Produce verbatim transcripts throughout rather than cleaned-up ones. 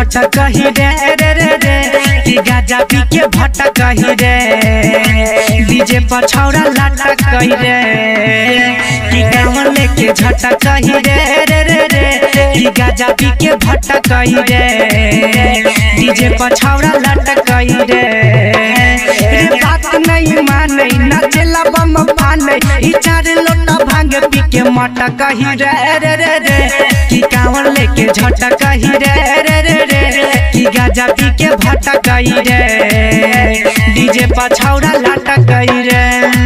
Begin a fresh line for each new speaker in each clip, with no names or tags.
झटक ही रे रे रे रे कि गाजा पी के भटक ही रे डीजे पर छौरा लटक ही रे कि कांवर लेके झटक ही रे रे रे रे कि गाजा पी के भटक ही रे डीजे पर छौरा लटक ही रे रे बात नहीं माने नचला बम पाने ई चार लोटा भांग पी के मटक ही रे रे रे रे कि कांवर लेके झटक ही रे रे रे रे कि गाजा पी के भटक ही रे डीजे पर छौरा लटक ही रे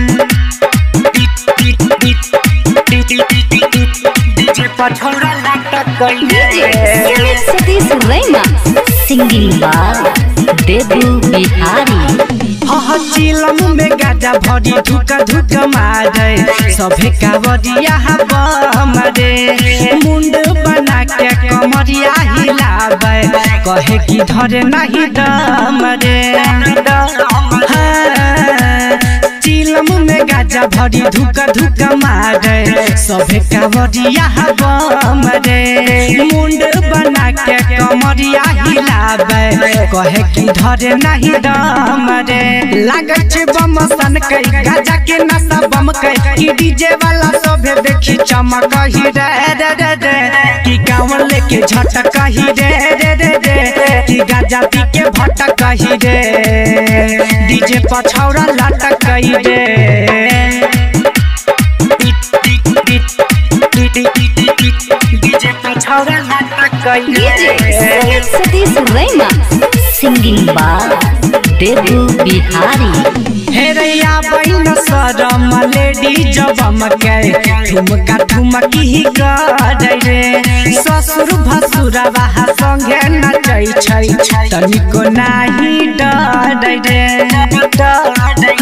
डीजे पर छौरा लटक ही रे
सतीश रैना सिंगिंग बाय देबू बिहारी
हाँ चिलम में गाजा भरी धुक धुक मारे सभे कावरिया बम रे मुंड बना के कमरिया हिलावे कहे कि धरे नहीं दम रे चिलम में गाजा भरी धुक धुक मारे सभे कावरिया बम रे मुंड बना के कमरिया हिलावे कहे कि धरे नहीं दम रे लागै छै बम सन के गाजा के नशा बम के कि डीजे वाला सभे देखी चमक ही रे रे रे रे कि कांवर लेके झटक ही रे रे रे रे कि गाजा पी के भटक ही रे डीजे पर छौरा लटक ही रे डीजे पर छौरा लटक ही रे
सतीश रैना सिंगिंग बाय देबू बिहारी
हे रैया बहन सरम लेडी जबम के ठुमका ठुमकी ही करे रे ससुर भसुरवा संगे नचै छै तनिको नाही डरै रे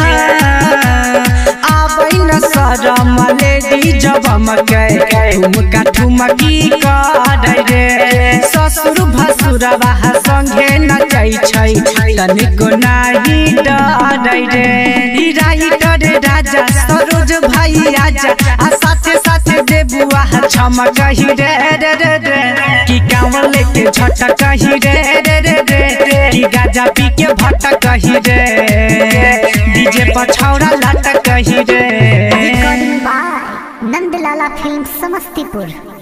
आ बहन सरम लेडी जबम के ठुमका ठुमकी करे रे ससुर भसुरवा संगे नचै छै तनिको नाही डरै रे राइटर राजा सरोज भाई आजा आ साथे साथे देबुआ छमक ही रे रे रे रे कि कांवर लेके झटक ही रे रे रे रे कि गाजा पी के भटक ही रे डीजे पर छौरा लटक ही रे
नंदलाला फिल्म समस्तीपुर।